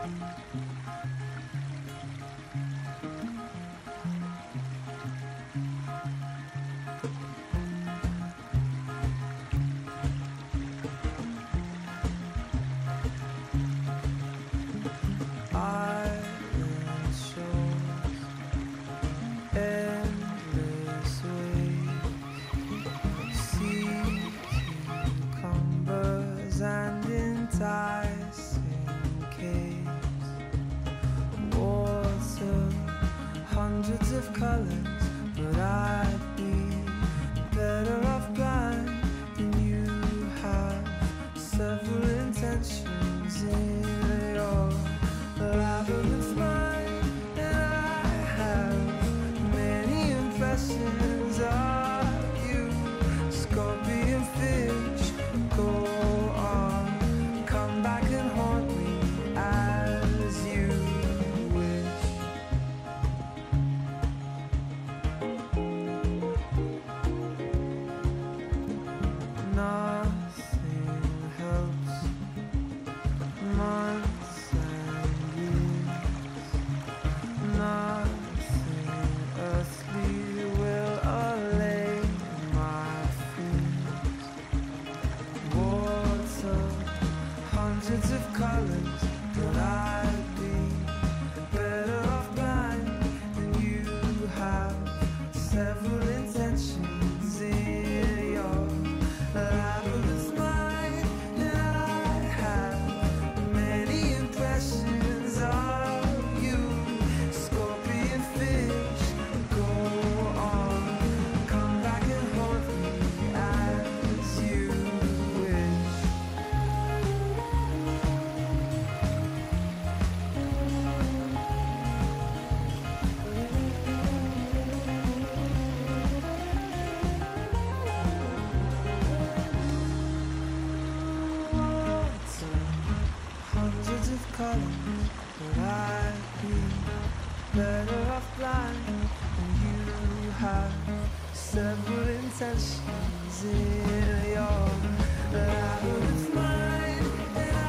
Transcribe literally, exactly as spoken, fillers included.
Island shores, endless waves, sea cucumbers and enticing caves, water, hundreds of colors, but I'd be better off blind than you have several intentions in your labyrinth mind, and I have many impressions of you. Scorpion fish, go on, come back and haunt me as you wish. Nothing helps, months and years, nothing earthly will allay my fears. Water, hundreds of colors, but I'd be better off blind than you have several intentions in your labyrinth mind, and I have many impressions of you. Scorpion fish, go on, come back and haunt me as you wish. Hundreds of colors, but I'd be better off blind when you have several intentions in your labyrinth mind, and